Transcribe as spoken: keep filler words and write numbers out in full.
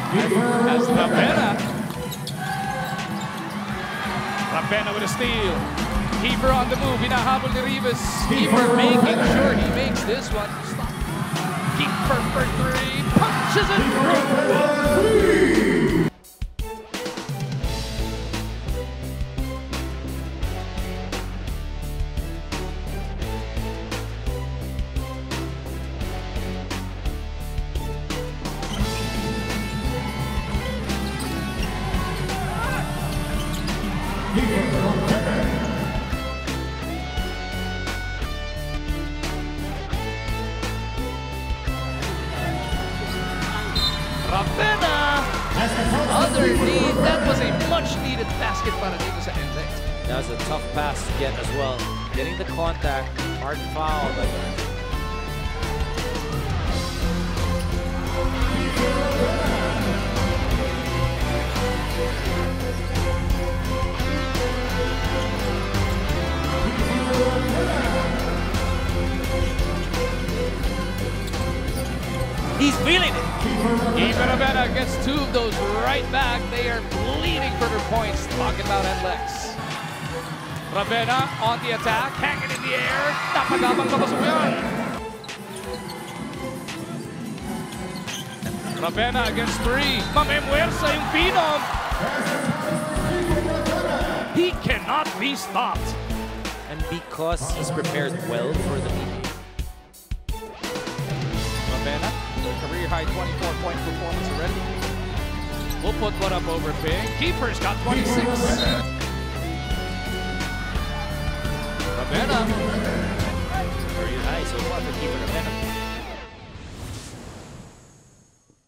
As Ravena. Ravena with a steal. Keeper on the move. Hinahabol ni Rivas. Keeper making sure he makes this one. Stop. Keeper for three. Punches it through. Ravena underneath. That was a much-needed basket para dito sa N L E X. That was a tough pass to get as well. Getting the contact, hard foul. But he's feeling it. Keeper Ravena gets two of those right back. They are bleeding for their points. Talking about N L E X. Ravena on the attack, hanging in the air. Napagabang kapasok yan. Ravena against three. Mamemuersa yung Phenom. He cannot be stopped. and because he's prepared well for the meeting. Ravena, career high twenty-four point performance already. We'll put one up over Bing. Keeper's got twenty-six. Ravena. Very high so far for keeper Ravena.